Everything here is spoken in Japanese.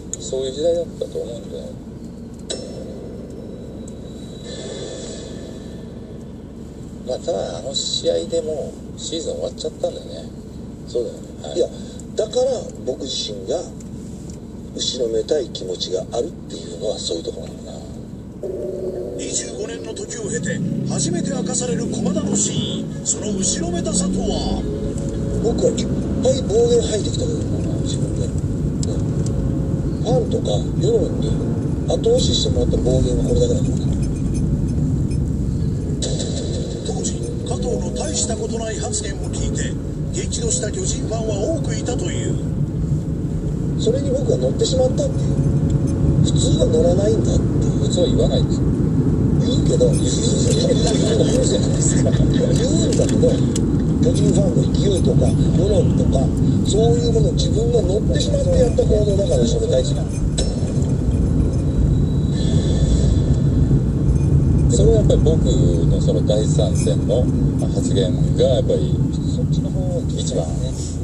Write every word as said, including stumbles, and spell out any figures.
そういう時代だったと思うんだよ。まあただあの試合でもうシーズン終わっちゃったんだよね。 そうだよね、はい、いやだから僕自身が後ろめたい気持ちがあるっていうのはそういうところなのかな。 にじゅうごねんの時を経て初めて明かされる駒田の真意、その後ろめたさとは。 僕はいっぱい暴言吐いてきたけどな、自分で、うん、ファンとか世論に後押ししてもらった暴言はこれだけだからな。 当時加藤の大したことない発言を聞いて激怒した巨人ファンは多くいたという。 それに僕は乗ってしまったっていう。普通は乗らないんだっていう。 普通は言わないんですよ。 言うけど言うじゃないですか。言うんだけど巨人ファンの勢いとか世論とかそういうものを自分が乗ってしまってやった行動だからそれ大事な。 それはやっぱり僕のその第三戦の発言がやっぱりそっちの方が一番